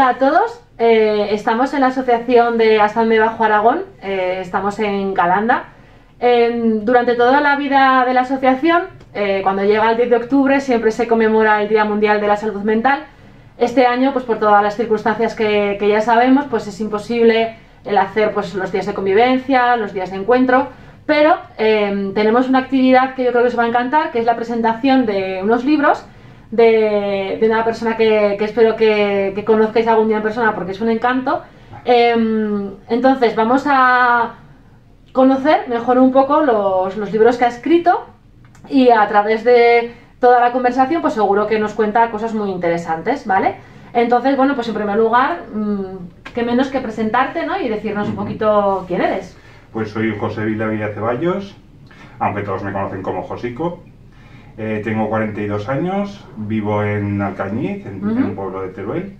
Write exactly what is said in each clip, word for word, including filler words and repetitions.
Hola a todos, eh, estamos en la asociación de Asalme Bajo Aragón, eh, estamos en Calanda. Eh, durante toda la vida de la asociación, eh, cuando llega el diez de octubre siempre se conmemora el Día Mundial de la Salud Mental. Este año, pues por todas las circunstancias que, que ya sabemos, pues es imposible el hacer pues, los días de convivencia, los días de encuentro, pero eh, tenemos una actividad que yo creo que os va a encantar, que es la presentación de unos libros de, de una persona que, que espero que, que conozcáis algún día en persona porque es un encanto. Eh, entonces vamos a conocer mejor un poco los, los libros que ha escrito y a través de toda la conversación pues seguro que nos cuenta cosas muy interesantes, ¿vale? Entonces, bueno, pues en primer lugar, qué menos que presentarte, ¿no? Y decirnos un poquito quién eres. Pues soy José Villavilla Ceballos, aunque todos me conocen como Josico. Eh, tengo cuarenta y dos años, vivo en Alcañiz, en, uh-huh. en un pueblo de Teruel.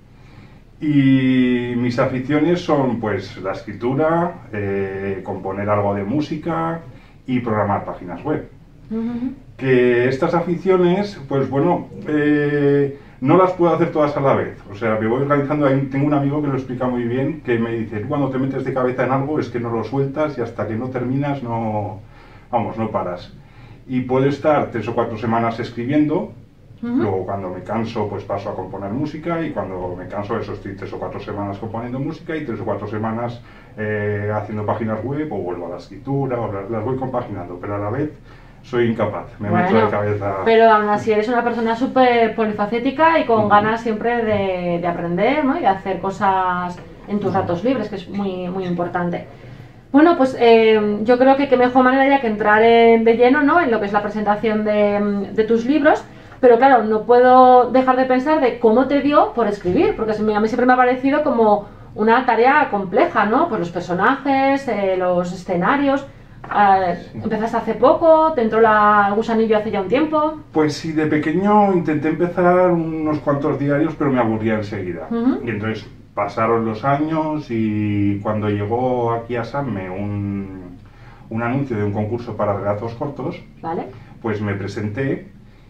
Y mis aficiones son pues la escritura, eh, componer algo de música y programar páginas web. Uh-huh. Que estas aficiones, pues bueno, eh, no las puedo hacer todas a la vez. O sea, me voy organizando. Tengo un amigo que lo explica muy bien, que me dice, cuando te metes de cabeza en algo es que no lo sueltas y hasta que no terminas no, vamos, no paras. Y puedo estar tres o cuatro semanas escribiendo, uh-huh. luego cuando me canso pues paso a componer música y cuando me canso eso estoy tres o cuatro semanas componiendo música y tres o cuatro semanas eh, haciendo páginas web o vuelvo a la escritura o las, las voy compaginando, pero a la vez soy incapaz, me bueno, meto de cabeza. Pero aún así eres una persona súper polifacética y con uh-huh. ganas siempre de, de aprender, ¿no? Y de hacer cosas en tus ratos libres, que es muy, muy importante. Bueno, pues eh, yo creo que qué mejor manera ya que entrar en, de lleno, ¿no? En lo que es la presentación de, de tus libros, pero claro, no puedo dejar de pensar de cómo te dio por escribir, porque a mí siempre me ha parecido como una tarea compleja, ¿no? Pues los personajes, eh, los escenarios. Uh, ¿Empezaste hace poco? ¿Te entró la, el gusanillo hace ya un tiempo? Pues sí, de pequeño intenté empezar unos cuantos diarios, pero me aburría enseguida. Uh-huh. Y entonces pasaron los años y cuando llegó aquí a Sanme un, un anuncio de un concurso para relatos cortos, ¿vale? Pues me presenté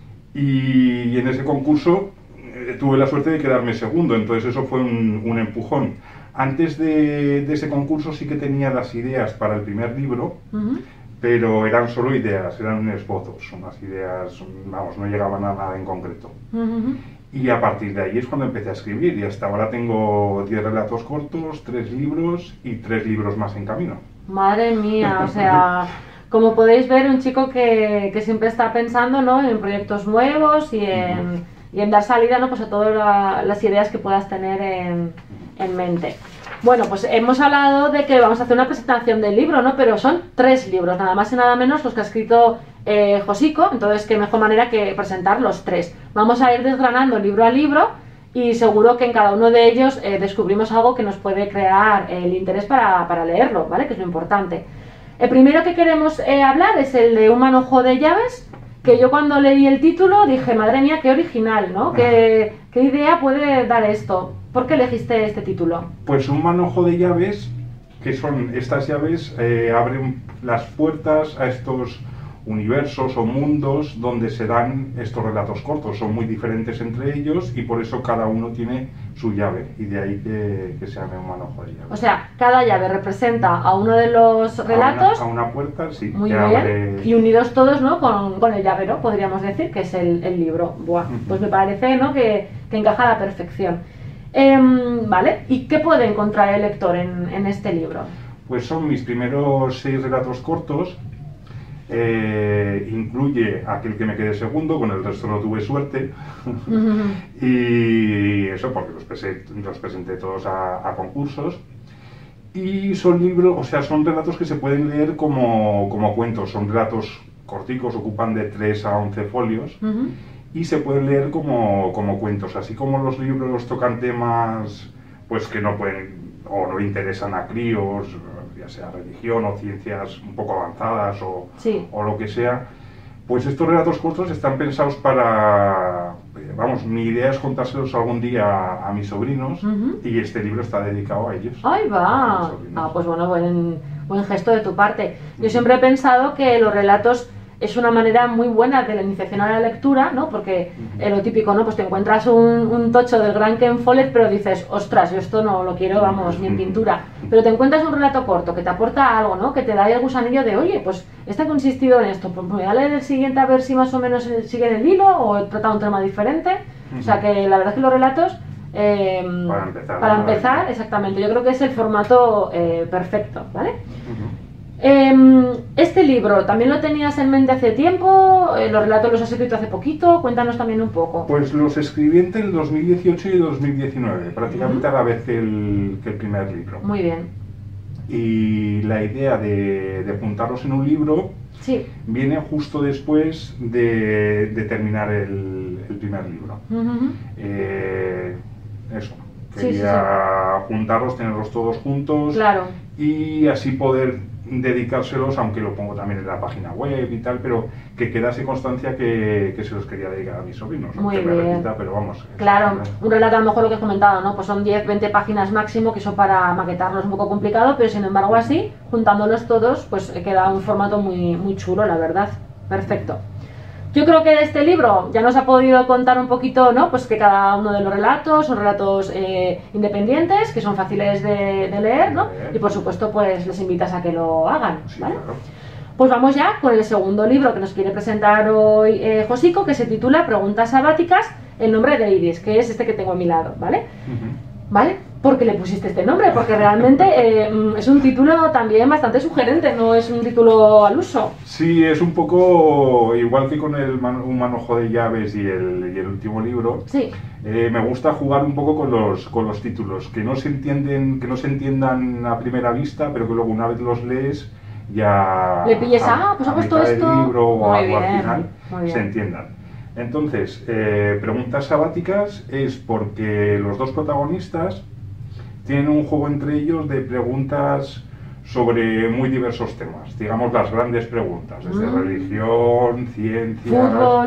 y, y en ese concurso eh, tuve la suerte de quedarme segundo, entonces eso fue un, un empujón. Antes de, de ese concurso sí que tenía las ideas para el primer libro, uh-huh. pero eran solo ideas, eran esbozos, unas ideas, vamos, no llegaban a nada en concreto. Uh-huh. Y a partir de ahí es cuando empecé a escribir y hasta ahora tengo diez relatos cortos, tres libros y tres libros más en camino. Madre mía, o sea, como podéis ver, un chico que, que siempre está pensando, ¿no? En proyectos nuevos y en, uh-huh. y en dar salida, ¿no? Pues a todas la, las ideas que puedas tener en, en mente. Bueno, pues hemos hablado de que vamos a hacer una presentación del libro, ¿no? Pero son tres libros, nada más y nada menos los que ha escrito eh, Josico, entonces qué mejor manera que presentar los tres. Vamos a ir desgranando libro a libro y seguro que en cada uno de ellos eh, descubrimos algo que nos puede crear el interés para, para leerlo, ¿vale? Que es lo importante. El primero que queremos eh, hablar es el de Un manojo de llaves, que yo cuando leí el título dije, madre mía, qué original, ¿no? ¿Qué, qué idea puede dar esto? ¿Por qué elegiste este título? Pues un manojo de llaves, que son estas llaves, eh, abren las puertas a estos universos o mundos donde se dan estos relatos cortos. Son muy diferentes entre ellos y por eso cada uno tiene su llave y de ahí que, que se llame un manojo de llaves. O sea, cada llave representa a uno de los relatos. A una, a una puerta, sí. Muy bien. Abre... Y unidos todos, ¿no? Con, con el llavero, podríamos decir, que es el, el libro. Buah, uh-huh. Pues me parece, ¿no? Que, que encaja a la perfección. Eh, vale, ¿y qué puede encontrar el lector en, en este libro? Pues son mis primeros seis relatos cortos, eh, incluye aquel que me quedé segundo, con el resto no tuve suerte, uh-huh. y eso porque los presenté, los presenté todos a, a concursos, y son libros, o sea, son relatos que se pueden leer como, como cuentos, son relatos corticos, ocupan de tres a once folios, uh-huh. y se pueden leer como, como cuentos, así como los libros tocan temas pues que no pueden o no interesan a críos, ya sea religión o ciencias un poco avanzadas o, sí. o lo que sea, pues estos relatos cortos están pensados para, vamos, mi idea es contárselos algún día a, a mis sobrinos, uh-huh. y este libro está dedicado a ellos. ¡Ahí va! Ah, pues bueno, buen, buen gesto de tu parte. Yo siempre he pensado que los relatos es una manera muy buena de la iniciación a la lectura, ¿no? Porque eh, lo típico, ¿no? Pues te encuentras un, un tocho del gran Ken Follett, pero dices, ostras, yo esto no lo quiero, vamos, ni en pintura. Pero te encuentras un relato corto que te aporta algo, ¿no? Que te da el gusanillo de, oye, pues este ha consistido en esto, pues voy a leer el siguiente a ver si más o menos sigue en el hilo o trata un tema diferente. O sea que la verdad es que los relatos, eh, para empezar, para empezar exactamente, yo creo que es el formato eh, perfecto, ¿vale? Uh-huh. Eh, este libro, ¿también lo tenías en mente hace tiempo? Eh, ¿Los relatos los has escrito hace poquito? Cuéntanos también un poco. Pues los escribí entre el dos mil dieciocho y dos mil diecinueve, prácticamente uh-huh. a la vez que el, que el primer libro. Muy bien. Y la idea de, de juntarlos en un libro sí. viene justo después de, de terminar el, el primer libro. Uh-huh. eh, eso, quería sí, sí, sí. juntarlos, tenerlos todos juntos claro. y así poder dedicárselos, aunque lo pongo también en la página web y tal, pero que quedase constancia que, que se los quería dedicar a mis sobrinos. Muy bien. Repita, pero vamos. Claro, un relato a lo mejor lo que has comentado, ¿no? Pues son diez, veinte páginas máximo, que eso para maquetarlo es un poco complicado, pero sin embargo así, juntándolos todos, pues queda un formato muy, muy chulo, la verdad. Perfecto. Yo creo que de este libro ya nos ha podido contar un poquito, ¿no? Pues que cada uno de los relatos son relatos eh, independientes, que son fáciles de, de leer, ¿no? Y por supuesto, pues les invitas a que lo hagan, ¿vale? Sí, claro. Pues vamos ya con el segundo libro que nos quiere presentar hoy eh, Josico, que se titula Preguntas sabáticas, el nombre de Iris, que es este que tengo a mi lado, ¿vale? Uh-huh. ¿Vale? ¿Por qué le pusiste este nombre? Porque realmente eh, es un título también bastante sugerente, no es un título al uso. Sí, es un poco igual que con el man, un manojo de llaves y el, y el último libro. Sí. Eh, me gusta jugar un poco con los, con los títulos, que no se entienden, que no se entiendan a primera vista, pero que luego una vez los lees ya le pilles, a, ah, pues ha puesto esto. Del libro o, muy a, bien, o al final muy bien. Se entiendan. Entonces, eh, Preguntas sabáticas es porque los dos protagonistas tienen un juego entre ellos de preguntas sobre muy diversos temas, digamos las grandes preguntas, desde mm. religión, ciencia, fútbol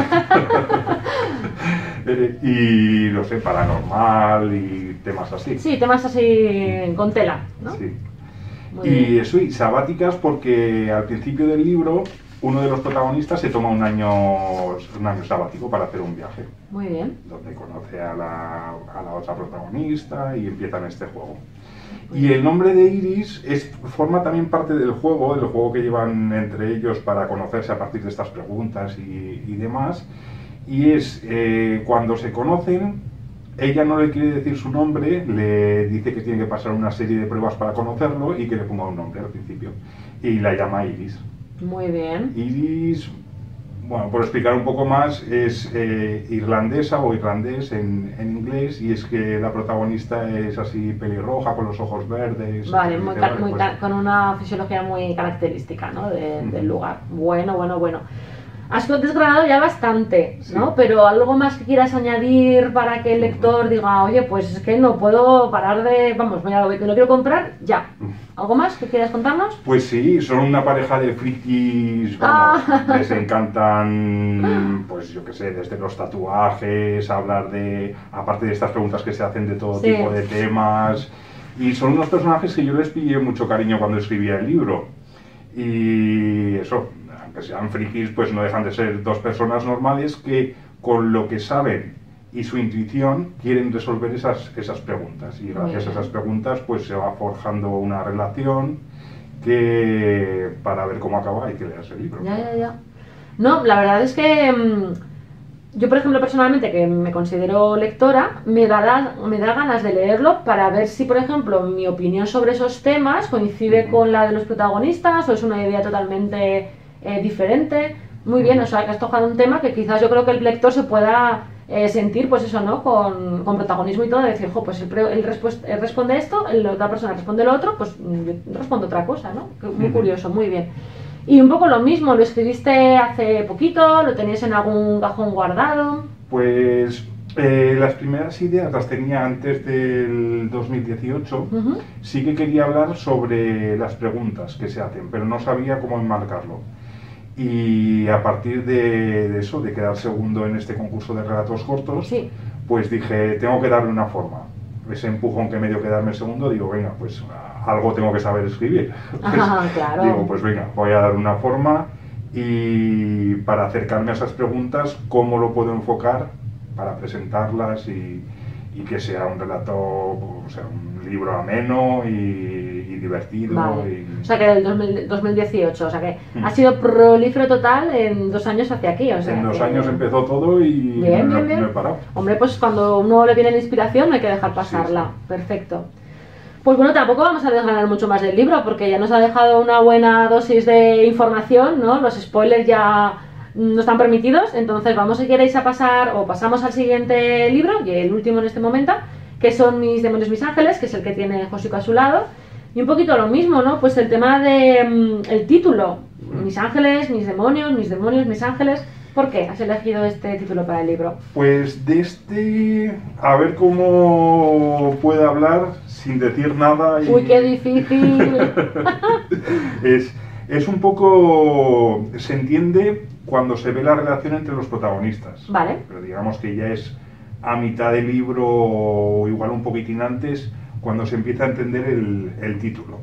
y no sé, paranormal y temas así. Sí, temas así con tela, ¿no? Sí. Muy y bien. Eso, y sabáticas porque al principio del libro uno de los protagonistas se toma un año, un año sabático para hacer un viaje. Muy bien. Donde conoce a la, a la otra protagonista y empiezan este juego. Y el nombre de Iris es, forma también parte del juego, del juego que llevan entre ellos para conocerse a partir de estas preguntas y, y demás. Y es eh, cuando se conocen, ella no le quiere decir su nombre, le dice que tiene que pasar una serie de pruebas para conocerlo y que le ponga un nombre al principio. Y la llama Iris. Muy bien. Iris, bueno, por explicar un poco más, es eh, irlandesa o irlandés en, en inglés, y es que la protagonista es así pelirroja, con los ojos verdes. Vale, muy, vale muy pues, con una fisiología muy característica, ¿no? De, uh-huh. del lugar. Bueno, bueno, bueno. Has desgranado ya bastante, ¿no? Sí. Pero algo más que quieras añadir para que el lector diga, oye, pues es que no puedo parar de, vamos, mira, lo que lo quiero comprar, ya. ¿Algo más que quieras contarnos? Pues sí, son una pareja de frikis, vamos, ah. les encantan, pues yo qué sé, desde los tatuajes, hablar de, aparte de estas preguntas que se hacen de todo sí. tipo de temas, y son unos personajes que yo les pillé mucho cariño cuando escribía el libro, y eso, aunque sean frikis, pues no dejan de ser dos personas normales que con lo que saben y su intuición quieren resolver esas, esas preguntas, y gracias a esas preguntas pues se va forjando una relación que para ver cómo acaba hay que leerse el libro. Ya, ya, ya. No, la verdad es que mmm, yo por ejemplo personalmente, que me considero lectora, me da, me da ganas de leerlo para ver si por ejemplo mi opinión sobre esos temas coincide uh-huh. con la de los protagonistas o es una idea totalmente eh, diferente. Muy bien, o sea que has tocado un tema que quizás yo creo que el lector se pueda Eh, sentir, pues eso, ¿no? Con, con protagonismo y todo, de decir, jo, pues él, él, él responde esto, la otra persona responde lo otro, pues yo respondo otra cosa, ¿no? Muy uh-huh. curioso, muy bien. Y un poco lo mismo, ¿lo escribiste hace poquito? ¿Lo tenías en algún cajón guardado? Pues eh, las primeras ideas las tenía antes del dos mil dieciocho. Uh-huh. Sí que quería hablar sobre las preguntas que se hacen, pero no sabía cómo enmarcarlo. Y a partir de, de eso, de quedar segundo en este concurso de relatos cortos, sí. pues dije, tengo que darle una forma. Ese empujón que me dio que darme segundo, digo, venga, pues algo tengo que saber escribir. Pues, Ajá, claro. Digo, pues venga, voy a dar una forma y para acercarme a esas preguntas, cómo lo puedo enfocar para presentarlas y, y que sea un relato, o sea, un libro ameno y, y divertido. Vale. Y... O sea que del dos mil, dos mil dieciocho, o sea que Mm. ha sido prolífero total en dos años hacia aquí. O sea en dos que- años empezó todo y Bien, no, bien, bien. no he parado. Hombre, pues cuando uno le viene la inspiración no hay que dejar pasarla. Sí, Perfecto. Pues bueno, tampoco vamos a desgranar mucho más del libro porque ya nos ha dejado una buena dosis de información, ¿no? Los spoilers ya no están permitidos, entonces vamos, si queréis, a pasar o pasamos al siguiente libro, y el último en este momento, que son Mis demonios, mis ángeles, que es el que tiene Josico a su lado. Y un poquito lo mismo, ¿no? Pues el tema de mm, el título, Mis ángeles, mis demonios, mis demonios, mis ángeles. ¿Por qué has elegido este título para el libro? Pues de este, a ver cómo puedo hablar sin decir nada. Y... Uy, qué difícil. es, es un poco, se entiende cuando se ve la relación entre los protagonistas. Vale. Pero digamos que ya es a mitad del libro o igual un poquitín antes cuando se empieza a entender el, el título.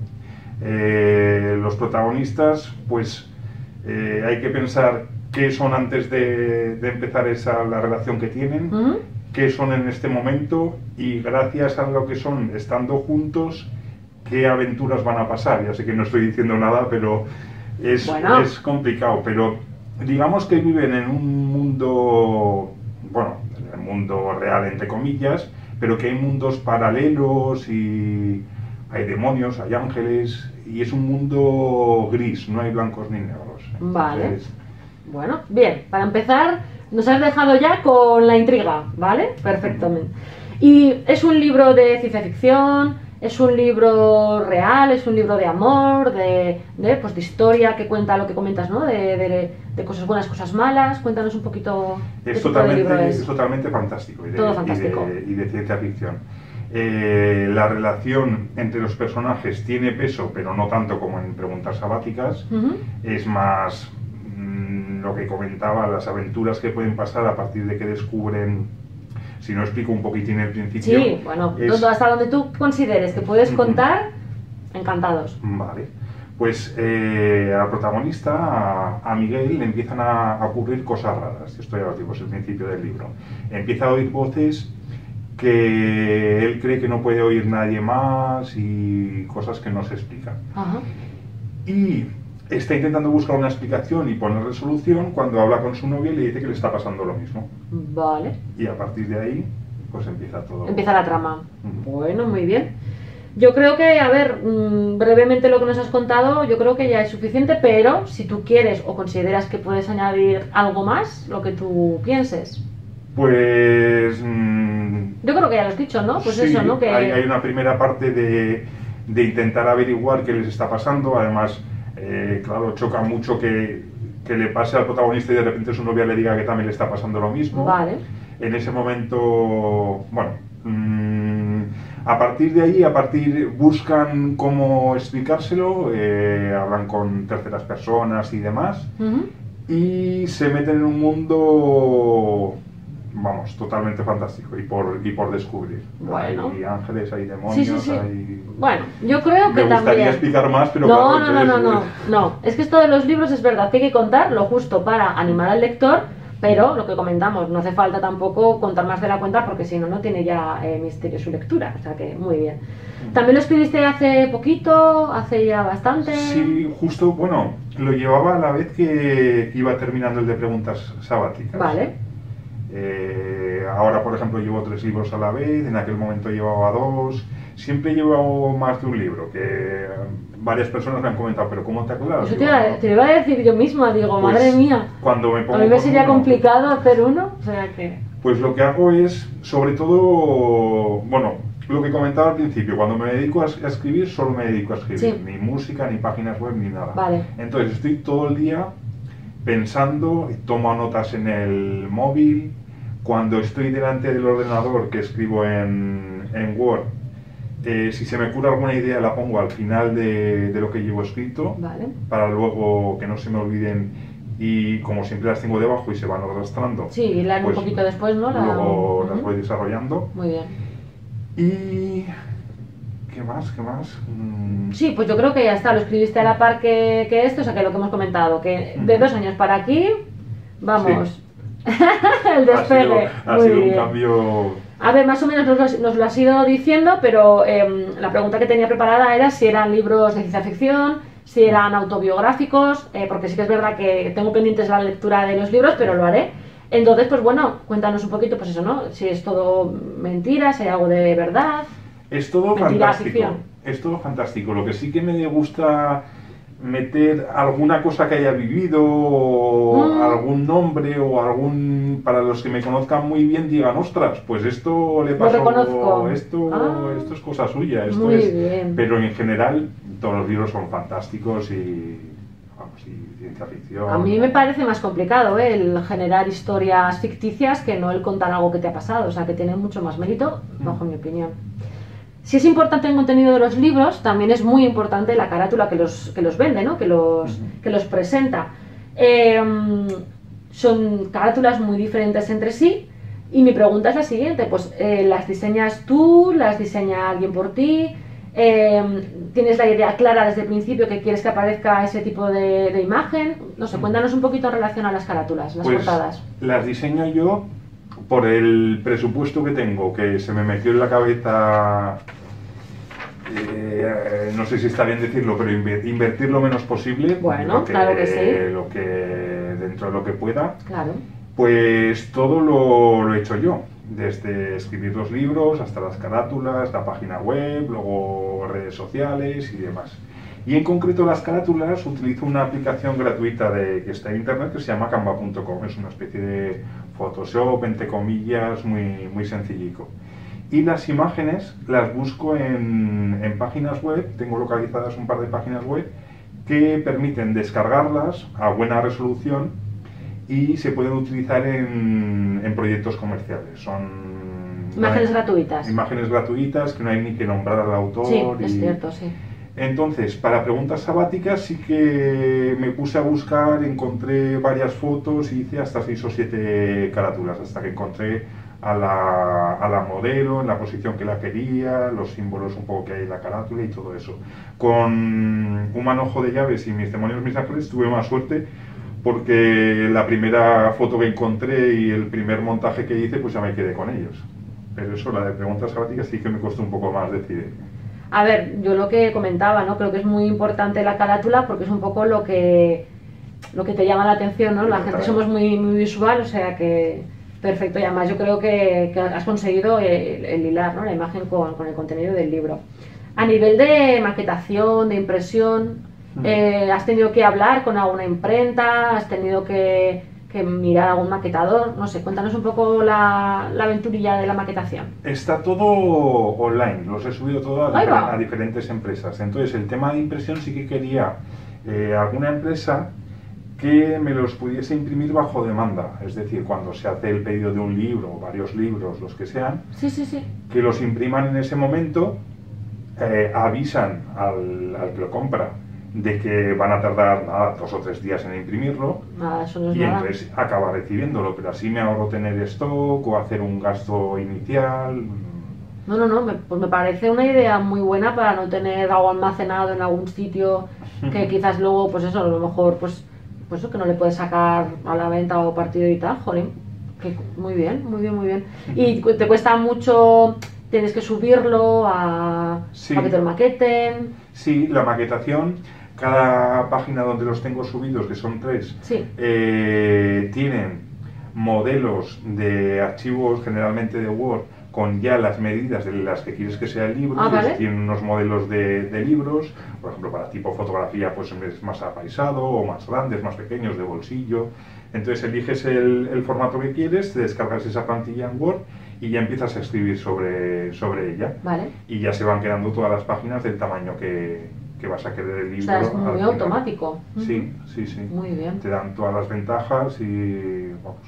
Eh, los protagonistas, pues eh, hay que pensar qué son antes de, de empezar esa, la relación que tienen, ¿Mm? qué son en este momento y gracias a lo que son estando juntos, qué aventuras van a pasar. Ya sé que no estoy diciendo nada, pero es, Bueno. es complicado. Pero digamos que viven en un mundo, bueno, en el mundo real entre comillas, pero que hay mundos paralelos y hay demonios, hay ángeles y es un mundo gris, no hay blancos ni negros. Vale. Entonces, Bueno, bien, para empezar, nos has dejado ya con la intriga, ¿vale? Perfectamente. Y es un libro de ciencia ficción, es un libro real, es un libro de amor, de, de, pues, de historia que cuenta lo que comentas, ¿no? De, de, de cosas buenas, cosas malas. Cuéntanos un poquito qué Es tipo de libro totalmente, es. es totalmente fantástico y de, Todo y fantástico. de- y de ciencia ficción. Eh, la relación entre los personajes tiene peso, pero no tanto como en Preguntas Sabáticas. Ujú. Es más mm, lo que comentaba, las aventuras que pueden pasar a partir de que descubren, si no explico un poquitín el principio. Sí, bueno, es- todo- hasta donde tú consideres que puedes Ujú. contar, encantados. Vale, pues eh, a la protagonista, a, a Miguel, le empiezan a, a ocurrir cosas raras. Esto ya lo digo, es el principio del libro. Empieza a oír voces que él cree que no puede oír nadie más y cosas que no se explican. Ajá. Y está intentando buscar una explicación y poner resolución cuando habla con su novia y le dice que le está pasando lo mismo. Vale. Y a partir de ahí, pues empieza todo. Empieza la trama. Ujú. Bueno, muy bien. Yo creo que, a ver, mm, brevemente lo que nos has contado, yo creo que ya es suficiente, pero si tú quieres o consideras que puedes añadir algo más, lo que tú pienses. Pues... mm, Yo creo que ya lo has dicho, ¿no? Pues sí, eso, ¿no? Que... hay, hay una primera parte de, de intentar averiguar qué les está pasando. Además, eh, claro, choca mucho que, que le pase al protagonista y de repente su novia le diga que también le está pasando lo mismo. Vale. En ese momento, bueno, mm, a partir de ahí, a partir buscan cómo explicárselo, eh, hablan con terceras personas y demás, Ujú. y se meten en un mundo, vamos, totalmente fantástico y por, y por descubrir. Bueno. Hay ángeles, hay demonios, Sí, sí, sí. hay... Bueno, yo creo que Me gustaría también... explicar más, pero No, claro, no, no, no, entonces, no, no. Es que esto de los libros es verdad que hay que contar lo justo para animar al lector, pero lo que comentamos, no hace falta tampoco contar más de la cuenta porque si no, no tiene ya eh, misterio su lectura. O sea que muy bien. ¿También lo escribiste hace poquito? ¿Hace ya bastante? Sí, justo, bueno, lo llevaba a la vez que iba terminando el de Preguntas Sabáticas. Vale. Eh, ahora, por ejemplo, llevo tres libros a la vez, en aquel momento llevaba dos. Siempre llevo más de un libro, que varias personas me han comentado, pero ¿cómo te aclaras? Eso te Digo, iba, "No". te lo iba a decir yo misma, digo, Pues, madre mía. Cuando me pongo A mí me con sería uno, complicado hacer uno, o sea que... Pues lo que hago es, sobre todo, bueno, lo que comentaba al principio, cuando me dedico a, a escribir, solo me dedico a escribir, Sí. ni música, ni páginas web, ni nada. Vale. Entonces estoy todo el día pensando, tomo notas en el móvil, cuando estoy delante del ordenador que escribo en, en Word, eh, si se me ocurre alguna idea la pongo al final de, de lo que llevo escrito, Vale. para luego que no se me olviden y como siempre las tengo debajo y se van arrastrando. Sí, y la pues un poquito después, ¿no? La... Luego las Ujú. voy desarrollando. Muy bien. Y... ¿qué más? ¿Qué más? Mm. Sí, pues yo creo que ya está, lo escribiste a la par que, que esto, o sea, que lo que hemos comentado, que de Ujú. dos años para aquí, vamos, Sí. el despegue. Ha sido, ha Muy sido un bien. cambio... A ver, más o menos nos lo, nos lo has ido diciendo, pero eh, la pregunta que tenía preparada era si eran libros de ciencia ficción, si eran autobiográficos, eh, porque sí que es verdad que tengo pendientes la lectura de los libros, pero lo haré. Entonces, pues bueno, cuéntanos un poquito, pues eso, ¿no? Si es todo mentira, si hay algo de verdad. Es todo Mentira, fantástico. ficción. Es todo fantástico. Lo que sí que me gusta meter alguna cosa que haya vivido, o Mm. algún nombre o algún, para los que me conozcan muy bien digan, ostras, pues esto le Lo pasó, reconozco. esto, Ah. esto es cosa suya, esto Muy es... bien. Pero en general todos los libros son fantásticos y, vamos, y ciencia ficción. A mí me parece más complicado, ¿eh? El generar historias ficticias que no el contar algo que te ha pasado, o sea, que tiene mucho más mérito, bajo mi opinión. Si es importante el contenido de los libros, también es muy importante la carátula que los, que los vende, ¿no? Que los, Ujú. que los presenta. Eh, son carátulas muy diferentes entre sí y mi pregunta es la siguiente, pues eh, ¿las diseñas tú? ¿Las diseña alguien por ti? Eh, ¿Tienes la idea clara desde el principio que quieres que aparezca ese tipo de, de imagen? No sé, cuéntanos un poquito en relación a las carátulas, las Pues portadas. las diseño yo por el presupuesto que tengo, que se me metió en la cabeza, eh, no sé si está bien decirlo, pero inver- invertir lo menos posible, Bueno, lo que, claro que sí. lo que dentro de lo que pueda, Claro. pues todo lo, lo he hecho yo, desde escribir los libros hasta las carátulas, la página web, luego redes sociales y demás. Y en concreto las carátulas utilizo una aplicación gratuita de, que está en internet que se llama canva punto com, es una especie de Photoshop, entre comillas, muy, muy sencillico. Y las imágenes las busco en, en páginas web, tengo localizadas un par de páginas web que permiten descargarlas a buena resolución y se pueden utilizar en, en proyectos comerciales. Son Imágenes no hay, gratuitas. Imágenes gratuitas que no hay ni que nombrar al autor. Sí, y, es cierto, sí. Entonces, para preguntas sabáticas sí que me puse a buscar, encontré varias fotos y hice hasta seis o siete carátulas, hasta que encontré a la, a la modelo en la posición que la quería, los símbolos un poco que hay en la carátula y todo eso. Con un manojo de llaves y mis demonios, mis ángeles, tuve más suerte porque la primera foto que encontré y el primer montaje que hice, pues ya me quedé con ellos. Pero eso, la de preguntas sabáticas, sí que me costó un poco más decidir. A ver, yo lo que comentaba, ¿no? Creo que es muy importante la carátula porque es un poco lo que lo que te llama la atención, ¿no? La gente somos muy, muy visual, o sea que perfecto. Y además yo creo que, que has conseguido el, el hilar, ¿no? La imagen con, con el contenido del libro. A nivel de maquetación, de impresión, mm. eh, ¿has tenido que hablar con alguna imprenta? ¿Has tenido que, que mirar a algún maquetador? No sé, cuéntanos un poco la, la aventurilla de la maquetación. Está todo online, los he subido todo a, difer va. a diferentes empresas. Entonces el tema de impresión sí que quería eh, alguna empresa que me los pudiese imprimir bajo demanda, es decir, cuando se hace el pedido de un libro o varios libros, los que sean, sí, sí, sí. que los impriman en ese momento, eh, avisan al, al que lo compra de que van a tardar nada, dos o tres días en imprimirlo, nada, eso no es y nada. entonces acaba recibiéndolo, pero así me ahorro tener stock o hacer un gasto inicial. No, no, no, me, pues me parece una idea muy buena para no tener algo almacenado en algún sitio que quizás luego, pues eso, a lo mejor, pues, pues eso que no le puedes sacar a la venta o partido y tal, jolín, que muy bien, muy bien, muy bien. Y te cuesta mucho, tienes que subirlo a, sí. a que te lo maqueten. Sí, la maquetación, cada página donde los tengo subidos, que son tres, sí. eh, tienen modelos de archivos generalmente de Word con ya las medidas de las que quieres que sea el libro. Ah, ¿vale? Tienen unos modelos de, de libros, por ejemplo, para tipo fotografía pues es más apaisado o más grandes, más pequeños, de bolsillo. Entonces eliges el, el formato que quieres, te descargas esa plantilla en Word y ya empiezas a escribir sobre, sobre ella. Vale. Y ya se van quedando todas las páginas del tamaño que, que vas a querer el libro. O sea, es muy automático. Sí, sí, sí. Muy bien. Te dan todas las ventajas y vamos.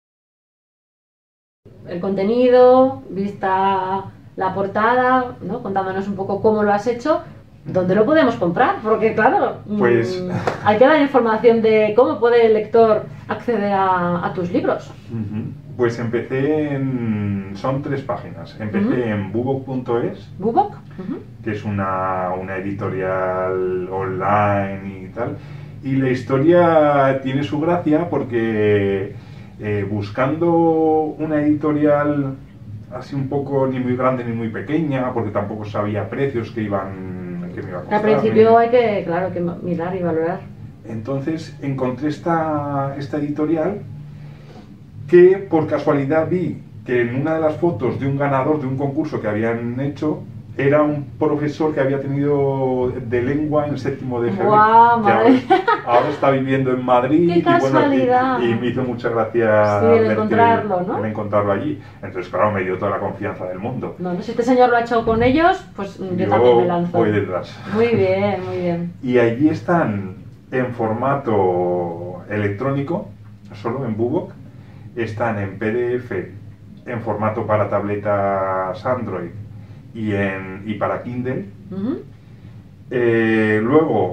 El contenido, vista la portada, ¿no? Contándonos un poco cómo lo has hecho, ¿dónde lo podemos comprar? Porque claro, pues... mmm, hay que dar información de cómo puede el lector acceder a, a tus libros. Uh-huh. Pues empecé en... son tres páginas. Empecé uh-huh. en bubok punto es, ¿Bubok? Uh-huh. que es una, una editorial online y tal. Y la historia tiene su gracia porque eh, buscando una editorial así un poco ni muy grande ni muy pequeña, porque tampoco sabía precios que iban que me iba a costar. Al principio hay que, claro, que mirar y valorar. Entonces encontré esta, esta editorial que por casualidad vi que en una de las fotos de un ganador de un concurso que habían hecho era un profesor que había tenido de lengua en séptimo de G B. ¡Guau, que ahora, ahora está viviendo en Madrid. ¡Qué casualidad! Y, bueno, y, y me hizo mucha gracia sí, el encontrarlo, que, ¿no? el encontrarlo allí. Entonces, claro, me dio toda la confianza del mundo. No, no, si este señor lo ha hecho con ellos, pues yo, yo también me lanzo. Voy detrás. Muy bien, muy bien. Y allí están en formato electrónico, solo en Bubok. Están en P D F, en formato para tabletas Android y, en, y para Kindle. Uh-huh. eh, luego,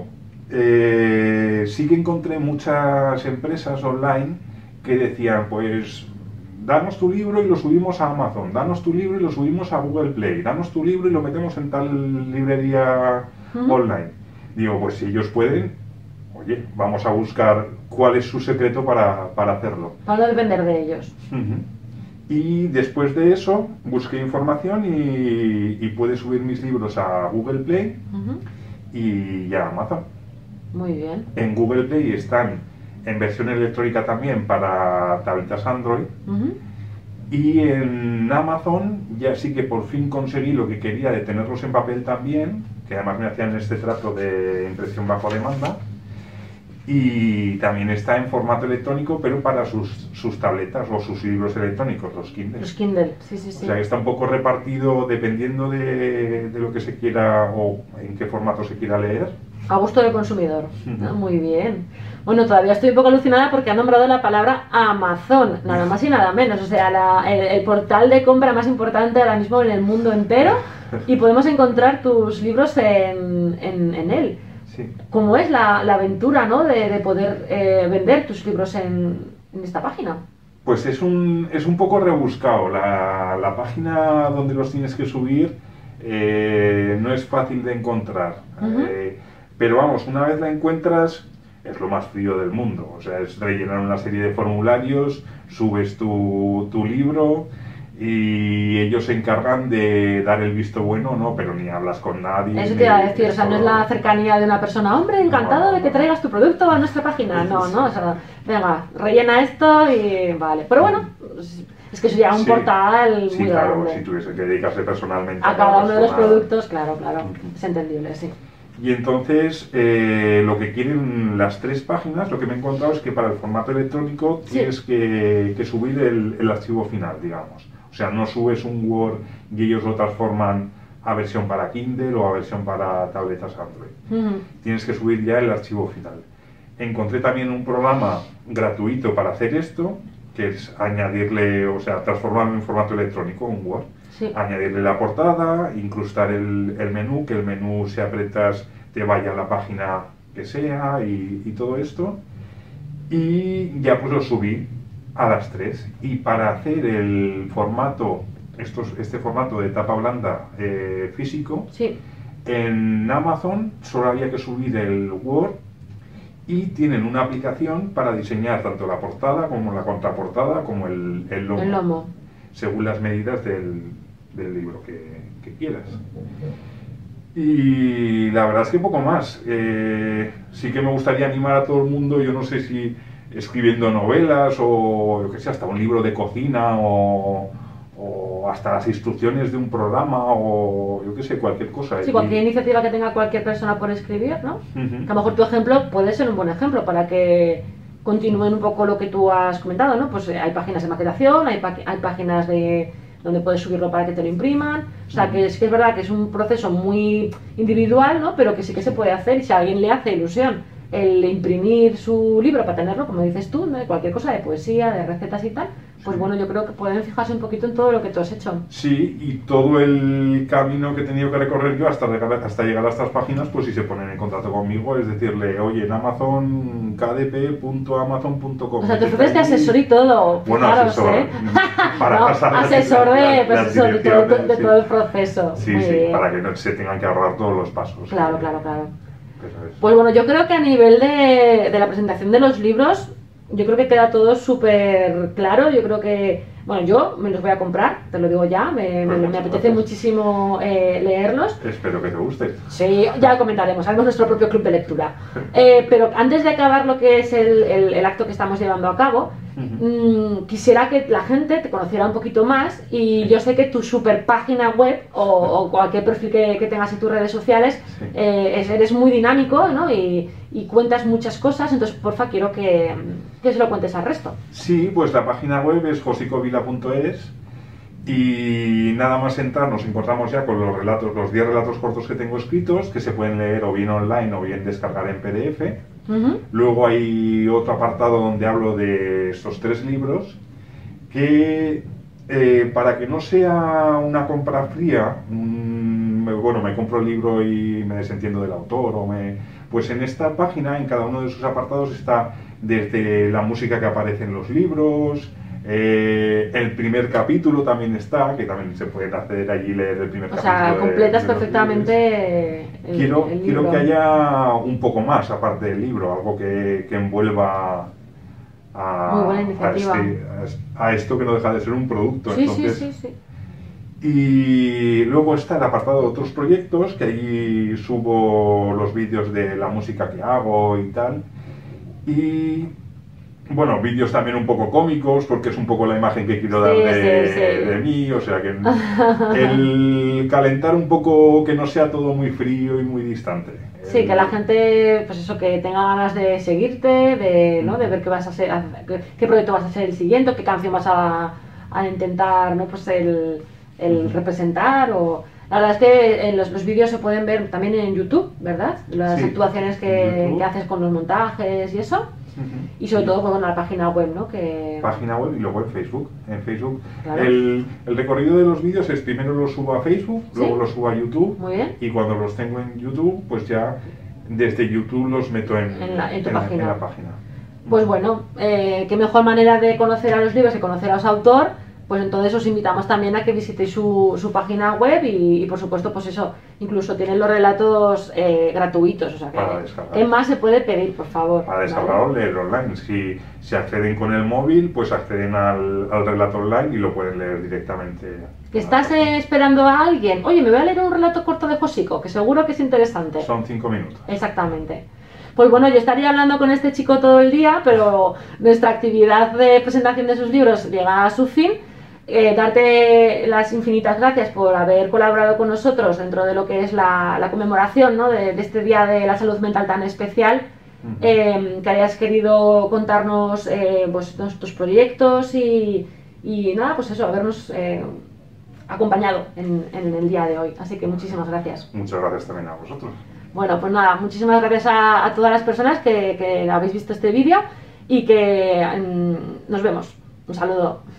eh, sí que encontré muchas empresas online que decían, pues, danos tu libro y lo subimos a Amazon, danos tu libro y lo subimos a Google Play, danos tu libro y lo metemos en tal librería uh-huh. online. Digo, pues si ellos pueden, oye, vamos a buscar cuál es su secreto para, para hacerlo. Para no depender de ellos. Uh-huh. Y después de eso busqué información y, y pude subir mis libros a Google Play uh-huh. y a Amazon. Muy bien. En Google Play están en versión electrónica también para tabletas Android. Uh-huh. Y en Amazon ya sí que por fin conseguí lo que quería de tenerlos en papel también, que además me hacían este trato de impresión bajo demanda. Y también está en formato electrónico, pero para sus, sus tabletas o sus libros electrónicos, los Kindle. Los Kindle, sí, sí, sí. O sea que está un poco repartido dependiendo de, de lo que se quiera o en qué formato se quiera leer. A gusto del consumidor. Uh-huh. Ah, muy bien. Bueno, todavía estoy un poco alucinada porque ha nombrado la palabra Amazon, nada más y nada menos. O sea, la, el, el portal de compra más importante ahora mismo en el mundo entero y podemos encontrar tus libros en, en, en él. Sí. ¿Cómo es la, la aventura, ¿no? de, de poder eh, vender tus libros en, en esta página? Pues es un, es un poco rebuscado. La, la página donde los tienes que subir eh, no es fácil de encontrar. Uh-huh. eh, pero vamos, una vez la encuentras es lo más frío del mundo. O sea, es rellenar una serie de formularios, subes tu, tu libro y ellos se encargan de dar el visto bueno, ¿no? Pero ni hablas con nadie. Eso te iba a decir, o sea, no es la cercanía de una persona, hombre, encantado no, de que traigas tu producto a nuestra página. No, no, o sea, venga, rellena esto y vale. Pero bueno, es que eso ya es un sí, portal sí, muy claro, grande. Si tuviese que dedicarse personalmente a cada uno de los productos, claro, claro, uh-huh. es entendible, sí. Y entonces, eh, lo que quieren las tres páginas, lo que me he encontrado es que para el formato electrónico sí. tienes que, que subir el, el archivo final, digamos. O sea, no subes un Word y ellos lo transforman a versión para Kindle o a versión para tabletas Android. Uh-huh. Tienes que subir ya el archivo final. Encontré también un programa gratuito para hacer esto, que es añadirle, o sea, transformarlo en formato electrónico, un Word. Sí. Añadirle la portada, incrustar el, el menú, que el menú si apretas te vaya a la página que sea y, y todo esto. Y ya pues lo subí a las tres. Y para hacer el formato, estos, este formato de tapa blanda eh, físico, sí. en Amazon solo había que subir el Word y tienen una aplicación para diseñar tanto la portada como la contraportada como el, el lomo. El lomo. Según las medidas del, del libro que, que quieras. Y la verdad es que poco más. Eh, sí que me gustaría animar a todo el mundo, yo no sé si escribiendo novelas o yo que sé, hasta un libro de cocina o, o hasta las instrucciones de un programa o yo que sé, cualquier cosa. Sí, cualquier iniciativa que tenga cualquier persona por escribir, ¿no? Uh-huh. Que a lo mejor tu ejemplo puede ser un buen ejemplo para que continúen un poco lo que tú has comentado, ¿no? Pues eh, hay páginas de maquetación, hay, hay páginas de donde puedes subirlo para que te lo impriman, o sea, que es que es verdad que es un proceso muy individual, ¿no? Pero que sí que se puede hacer y si a alguien le hace ilusión el imprimir su libro para tenerlo, como dices tú, ¿no? De cualquier cosa, de poesía, de recetas y tal, pues sí. bueno, yo creo que pueden fijarse un poquito en todo lo que tú has hecho. Sí, y todo el camino que he tenido que recorrer yo hasta llegar, hasta llegar a estas páginas, pues si se ponen en contacto conmigo, es decirle, oye, en Amazon, k d p punto amazon punto com. O sea, te ofreces de asesor y todo. Bueno, fijaros, asesor. ¿eh? Para No, pasar asesor de, las- pues las eso, de, todo, de direcciones, sí. todo el proceso. Sí, Muy sí, bien. para que no se tengan que ahorrar todos los pasos. Claro, Eh, claro, claro. Eso es. Pues bueno, yo creo que a nivel de, de la presentación de los libros, yo creo que queda todo súper claro. Yo creo que, bueno, yo me los voy a comprar, te lo digo ya, me, Pues me- me muchas apetece gracias. muchísimo eh, leerlos. Espero que te guste. Sí, ya lo comentaremos, haremos nuestro propio club de lectura. Eh, pero antes de acabar lo que es el, el- el acto que estamos llevando a cabo, Ujú. mm, quisiera que la gente te conociera un poquito más y yo sé que tu super página web o, o cualquier perfil que, que tengas en tus redes sociales, Sí. eh, es- eres muy dinámico, ¿no? y, y cuentas muchas cosas, entonces porfa quiero que, que se lo cuentes al resto. Sí, pues la página web es josicovila punto es y nada más entrar nos encontramos ya con los relatos, los diez relatos cortos que tengo escritos, que se pueden leer o bien online o bien descargar en P D F. Ujú. Luego hay otro apartado donde hablo de estos tres libros que, eh, para que no sea una compra fría, mm, me- bueno, me compro el libro y me desentiendo del autor, o me, pues en esta página, en cada uno de sus apartados, está desde la música que aparece en los libros, eh, el primer capítulo también está, que también se puede acceder allí y leer el primer O capítulo. sea, de- completas de los perfectamente el, Quiero, el quiero libro. que haya un poco más aparte del libro, algo que, que envuelva a, Muy buena a, iniciativa. este- a esto que no deja de ser un producto. Sí, sí, Entonces, sí, sí. Y luego está el apartado de otros proyectos, que ahí subo los vídeos de la música que hago y tal. Y bueno, vídeos también un poco cómicos, porque es un poco la imagen que quiero dar Sí, de, sí, sí. de mí, o sea que el calentar un poco, que no sea todo muy frío y muy distante. Sí, que la gente, pues eso, que tenga ganas de seguirte, de, ¿no? de ver qué vas a hacer, qué, qué proyecto vas a hacer el siguiente, qué canción vas a, a intentar, ¿no? Pues el, el representar. O la verdad es que en los, los vídeos se pueden ver también en YouTube, ¿verdad? Las Sí, actuaciones en que, YouTube. que haces con los montajes y eso. Ujú. Y sobre todo, pues, bueno, la página web, ¿no? Que... Página web y luego en Facebook. En Facebook. Claro. El, el recorrido de los vídeos es primero los subo a Facebook, ¿Sí? luego los subo a YouTube. Muy bien. Y cuando los tengo en YouTube, pues ya desde YouTube los meto en, En la- en tu en la- página. en la página. Pues bueno, eh, qué mejor manera de conocer a los libros que conocer a su autor. Pues entonces os invitamos también a que visitéis su, su página web y, y por supuesto, pues eso, incluso tienen los relatos eh, gratuitos, o sea Para que, descargar. ¿qué más se puede pedir, por favor? Para ¿Vale? descargarlo, leer online. Si, si acceden con el móvil, pues acceden al, al relato online y lo pueden leer directamente. Que estás eh, esperando a alguien, oye, me voy a leer un relato corto de Josico, que seguro que es interesante. Son cinco minutos. Exactamente. Pues bueno, yo estaría hablando con este chico todo el día, pero nuestra actividad de presentación de sus libros llega a su fin. Eh, darte las infinitas gracias por haber colaborado con nosotros dentro de lo que es la, la conmemoración, ¿no? de, de este Día de la Salud Mental tan especial, Ujú. eh, que hayas querido contarnos eh, pues, nuestros proyectos y, y nada, pues eso, habernos eh, acompañado en, en el día de hoy. Así que muchísimas gracias. Muchas gracias también a vosotros. Bueno, pues nada, muchísimas gracias a, a todas las personas que, que habéis visto este vídeo y que mm, nos vemos. Un saludo.